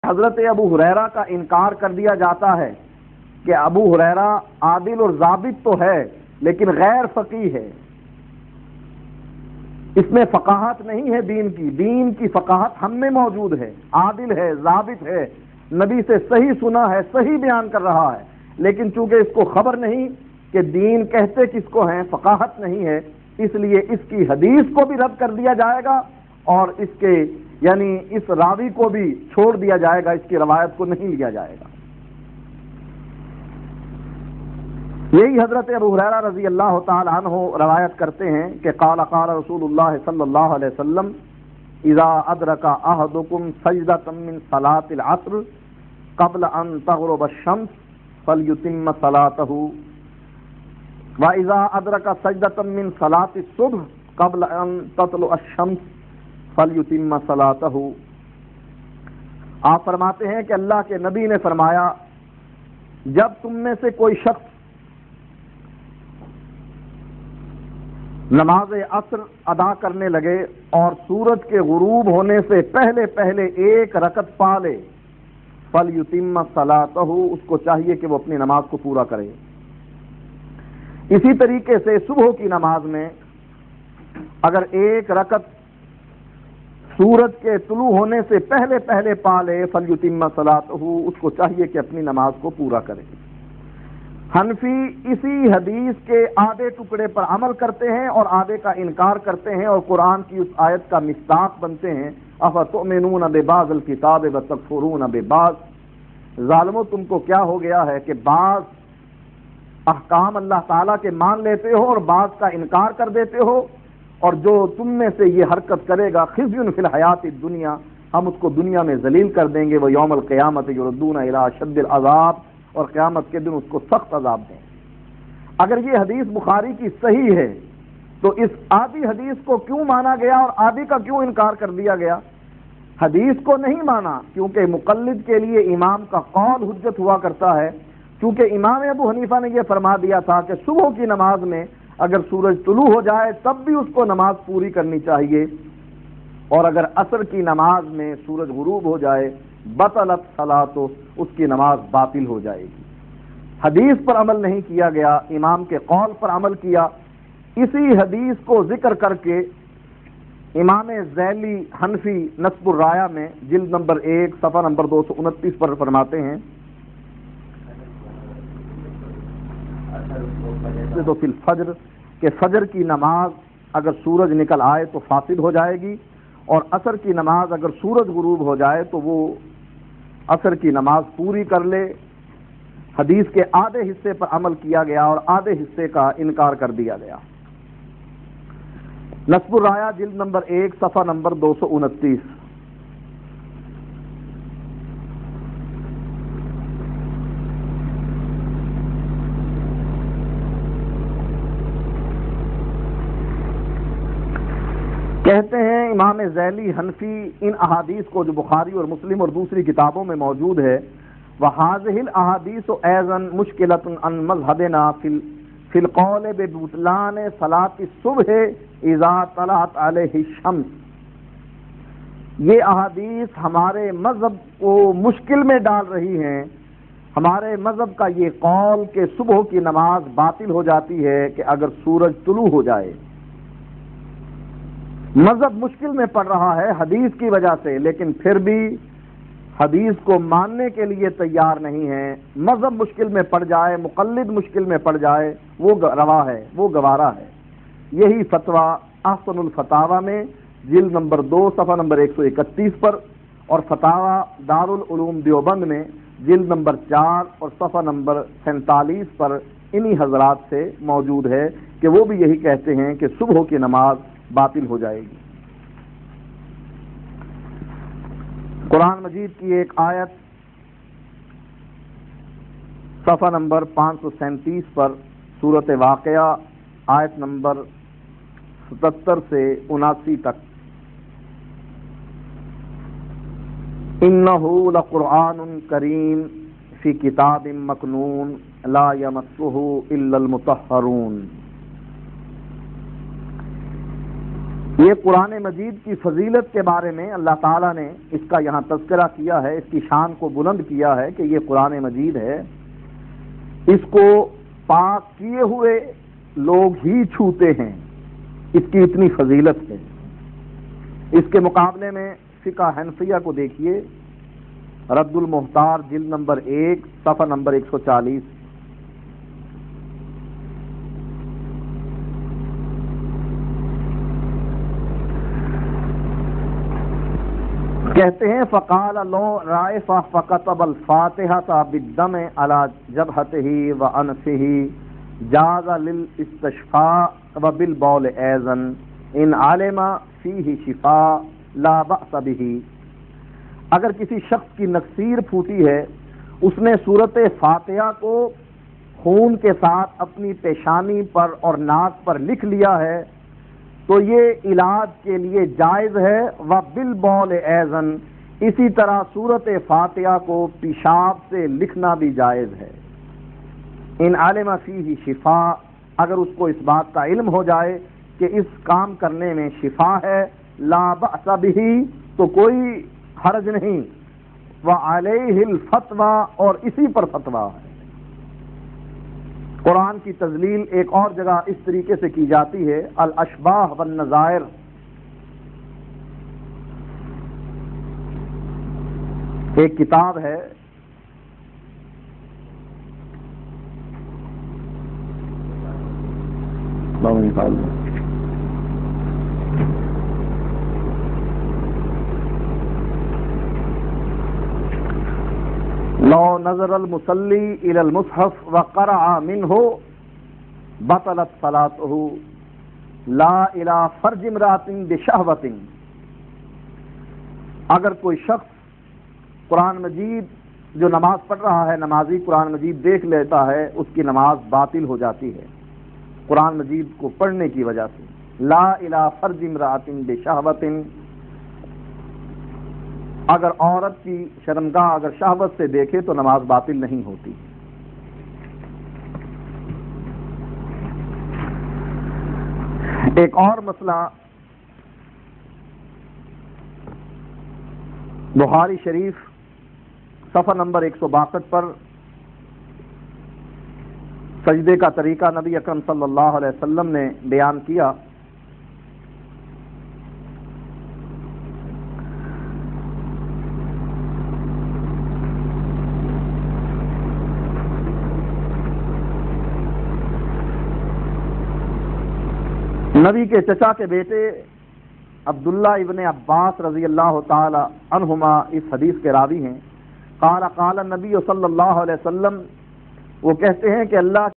حضرت ابو ہریرہ کا انکار کر دیا جاتا ہے کہ ابو ہریرہ عادل اور ضابط تو ہے لیکن غیر فقیہ ہے، اس میں فقاہت نہیں ہے دین کی فقاہت ہم میں موجود ہے، عادل ہے، ضابط ہے، نبی سے صحیح سنا ہے، صحیح بیان کر رہا ہے، لیکن چونکہ اس کو خبر نہیں کہ دین کہتے کس کو ہیں، فقاہت نہیں ہے، اس لیے اس کی حدیث کو بھی رد کر دیا جائے گا اور اس کے یعنی اس راوی کو بھی چھوڑ دیا جائے گا، اس کی روایت کو نہیں لیا جائے گا۔ یہی حضرت ابو ہریرہ رضی اللہ تعالی عنہ روایت کرتے ہیں کہ قال رسول اللہ صلی اللہ علیہ وسلم اذا ادرک احدکم سجدۃ من صلاۃ العصر قبل ان تغرب الشمس فلیتم صلاته واذا ادرک سجدۃ من صلاۃ الصبح قبل ان تطلع الشمس فلیتم صلاته۔ آپ فرماتے ہیں کہ اللہ کے نبی نے فرمایا جب تم میں سے کوئی شخص نماز عصر ادا کرنے لگے اور سورج کے غروب ہونے سے پہلے پہلے ایک رکعت پا لے فَلْيُتِمَّ صَلَاتَهُ، اس کو چاہیے کہ وہ اپنی نماز کو پورا کرے۔ اسی طریقے سے صبح کی نماز میں اگر ایک رکعت سورج کے طلوع ہونے سے پہلے پہلے پا لے فَلْيُتِمَّ صَلَاتَهُ، اس کو چاہیے کہ اپنی نماز کو پورا کرے۔ حنفی اسی حدیث کے آدھے ٹکڑے پر عمل کرتے ہیں اور آدھے کا انکار کرتے ہیں اور قرآن کی اس آیت کا مصداق بنتے ہیں افتؤمنون ببعض الکتاب وتکفرون ببعض، ظالمو تم کو کیا ہو گیا ہے کہ بعض احکام اللہ تعالیٰ کے مان لیتے ہو اور بعض کا انکار کر دیتے ہو، اور جو تم میں سے یہ حرکت کرے گا خزی فی الحیات الدنیا، ہم اس کو دنیا میں ذلیل کر دیں گے، وہ یوم القیامت یردون الی اشد العذاب، اور قیامت کے دن اس کو سخت عذاب دیں۔ اگر یہ حدیث بخاری کی صحیح ہے تو اس آدھی حدیث کو کیوں مانا گیا اور آدھی کا کیوں انکار کر دیا گیا؟ حدیث کو نہیں مانا کیونکہ مقلد کے لیے امام کا قول حجت ہوا کرتا ہے، کیونکہ امام ابو حنیفہ نے یہ فرما دیا تھا کہ صبح کی نماز میں اگر سورج طلوع ہو جائے تب بھی اس کو نماز پوری کرنی چاہیے، اور اگر عصر کی نماز میں سورج غروب ہو جائے بطلت صلاۃ، اس کی نماز باطل ہو جائے گی۔ حدیث پر عمل نہیں کیا گیا، امام کے قول پر عمل کیا۔ اسی حدیث کو ذکر کر کے امام ذیلی حنفی نصب الرایہ میں جلد نمبر 1 صفحہ نمبر 229 پر فرماتے ہیں تو فی الفجر کہ فجر کی نماز اگر سورج نکل آئے تو فاسد ہو جائے گی، اور عصر کی نماز اگر سورج غروب ہو جائے تو وہ عصر کی نماز پوری کر لے۔ حدیث کے آدھے حصے پر عمل کیا گیا اور آدھے حصے کا انکار کر دیا گیا۔ نصب الرایہ جلد نمبر 1 صفحہ نمبر 229۔ کہتے ہیں امام ذیلی حنفی ان احادیث کو جو بخاری اور مسلم اور دوسری کتابوں میں موجود ہے، وَهَذِهِ الْأَحَادِيثُ أَيْضًا مُشْكِلَةٌ عَنْ مَذْهَبِنَا فِي الْقَوْلِ بِبُطْلَانِ صَلَاةِ الصُّبْحِ إِذَا طَلَعَتْ عَلَيْهِ الشَّمْسُ، یہ احادیث ہمارے مذہب کو مشکل میں ڈال رہی ہیں۔ ہمارے مذہب کا یہ قول کہ صبح کی نماز باطل ہو جاتی ہے کہ اگر سورج طلوع ہو جائے، مذہب مشکل میں پڑ رہا ہے حدیث کی وجہ سے، لیکن پھر بھی حدیث کو ماننے کے لیے تیار نہیں ہے۔ مذہب مشکل میں پڑ جائے، مقلد مشکل میں پڑ جائے، وہ روا ہے، وہ گوارا ہے۔ یہی فتویٰ احسن الفتاوی میں جلد نمبر 2 صفحہ نمبر 131 پر، اور فتاوی دارالعلوم دیوبند میں جلد نمبر 4 اور صفحہ نمبر 47 پر انہی حضرات سے موجود ہے کہ وہ بھی یہی کہتے ہیں کہ صبح کی نماز باطل ہو جائے گی۔ قرآن مجید کی ایک آیت صفحہ نمبر 537 پر سورۃ واقعہ آیت نمبر 77 سے 79 تک، انہ لقرآن کریم فی کتاب مکنون لا یمسہ الا المطہرون، یہ قرآن مجید کی فضیلت کے بارے میں اللہ تعالیٰ نے اس کا یہاں تذکرہ کیا ہے، اس کی شان کو بلند کیا ہے کہ یہ قرآن مجید ہے، اس کو پاک کیے ہوئے لوگ ہی چھوتے ہیں، اس کی اتنی فضیلت ہے۔ اس کے مقابلے میں فقہ حنفیہ کو دیکھیے، رد المحتار جلد نمبر 1 صفحہ نمبر 140۔ کہتے ہیں فقال لو رائفہ فكتب الفاتحة بالدم على جبهته وانفه جاز للاستشفاء وبالبول ايضا ان علم فيه شفاء لا بأس به۔ اگر کسی شخص کی نکسیر پھوٹی ہے، اس نے سورۃ فاتحہ کو خون کے ساتھ اپنی پیشانی پر اور ناک پر لکھ لیا ہے تو یہ علاج کے لیے جائز ہے۔ وبالبول ایضا، اسی طرح سورۃ فاتحہ کو پیشاب سے لکھنا بھی جائز ہے۔ ان علم فیہ شفا، اگر اس کو اس بات کا علم ہو جائے کہ اس کام کرنے میں شفا ہے، لا بأس بہ، تو کوئی حرج نہیں۔ وعلیہ الفتویٰ، اور اسی پر فتویٰ ہے۔ قرآن کی تذلیل ایک اور جگہ اس طریقے سے کی جاتی ہے، الاشباہ والنظائر، ایک کتاب ہے، لو نظر المصلی الی المصحف وقرأ منہ بطلت صلاته لا الی فرج امرأۃ بشہوۃ۔ اگر کوئی شخص قرآن مجید جو نماز پڑھ رہا ہے، نمازی قرآن مجید دیکھ لیتا ہے، اس کی نماز باطل ہو جاتی ہے قرآن مجید کو پڑھنے کی وجہ سے۔ لا الی فرج امرأۃ بشہوۃ، اگر عورت کی شرمگاہ اگر شہوت سے دیکھے تو نماز باطل نہیں ہوتی۔ ایک اور مسئلہ بخاری شریف صفحہ نمبر 162 پر سجدے کا طریقہ نبی اکرم صلی اللہ علیہ وسلم نے بیان کیا۔ نبی کے چچا کے بیٹے عبداللہ ابن عباس رضی اللہ تعالی عنہما اس حدیث کے راوی ہیں۔ قال النبی صلی اللہ علیہ وسلم، وہ کہتے ہیں کہ اللہ